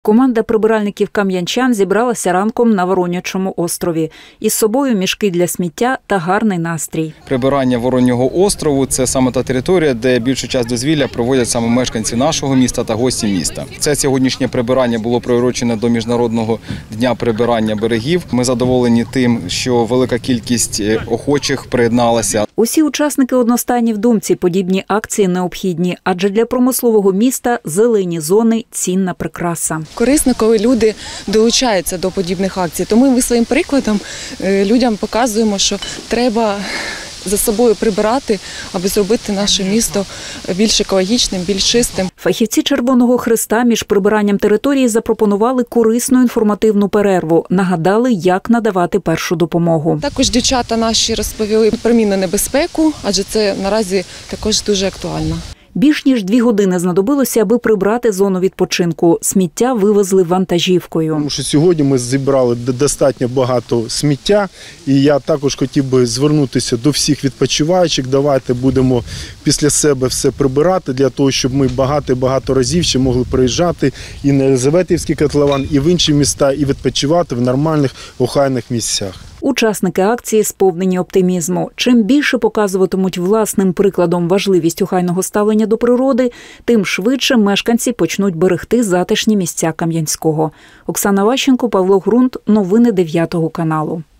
Команда прибиральників кам'янчан зібралася ранком на Воронячому острові. Із собою мішки для сміття та гарний настрій. Прибирання Вороннього острову – це саме та територія, де більшу час дозвілля проводять саме мешканці нашого міста та гості міста. Це сьогоднішнє прибирання було приурочене до Міжнародного дня прибирання берегів. Ми задоволені тим, що велика кількість охочих приєдналася. Усі учасники одностайні в думці, подібні акції необхідні, адже для промислового міста зелені зони – цінна прикраса. Корисно, коли люди долучаються до подібних акцій. Тому ми своїм прикладом людям показуємо, що треба за собою прибирати, аби зробити наше місто більш екологічним, більш чистим. Фахівці Червоного Хреста між прибиранням території запропонували корисну інформативну перерву. Нагадали, як надавати першу допомогу. Також дівчата наші розповіли про мінну небезпеку, адже це наразі також дуже актуально. Більш ніж 2 години знадобилося, аби прибрати зону відпочинку. Сміття вивезли вантажівкою. Тому що сьогодні ми зібрали достатньо багато сміття. І я також хотів би звернутися до всіх відпочиваючих. Давайте будемо після себе все прибирати, для того, щоб ми багато разів ще могли приїжджати і на Єлизаветівський котлован, і в інші міста, і відпочивати в нормальних, охайних місцях. Учасники акції сповнені оптимізму. Чим більше показуватимуть власним прикладом важливість охайного ставлення до природи, тим швидше мешканці почнуть берегти затишні місця Кам'янського. Оксана Ващенко, Павло Грунт. Новини 9 каналу.